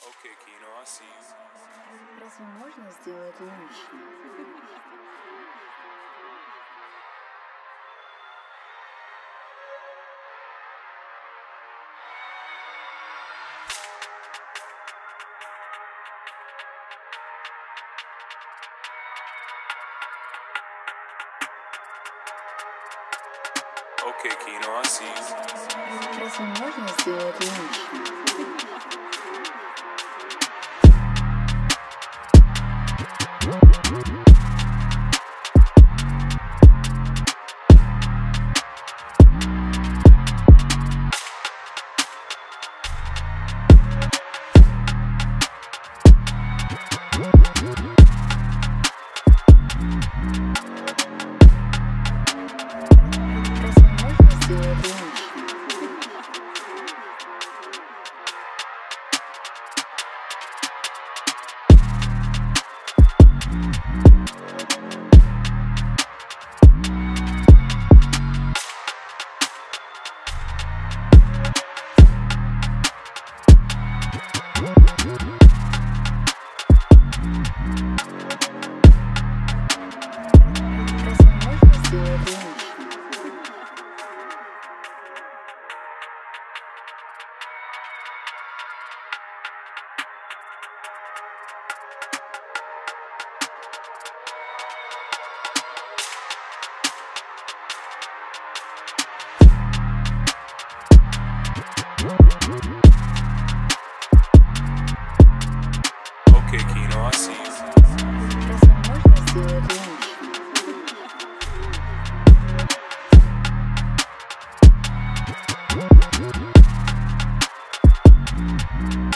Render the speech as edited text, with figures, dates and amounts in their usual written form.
Okay, Kino, I see you. Разве можно сделать лучше? Okay, Kino, I see you. Разве можно сделать лучше? Okay, Kino, I see you. Разве можно сделать лучше?